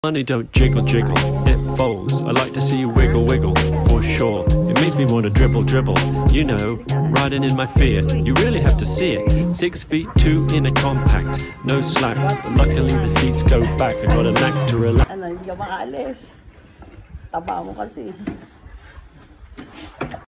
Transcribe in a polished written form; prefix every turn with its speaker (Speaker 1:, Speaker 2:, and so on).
Speaker 1: Money don't jiggle jiggle, it folds. I like to see you wiggle wiggle, for sure. It makes me want to dribble dribble, you know, riding in my Fiat. You really have to see it. 6 feet 2 in a compact, no slack, but luckily the seats go back. I got a knack to relax.
Speaker 2: Ano, hindi ka makaalis. Taba mo kasi.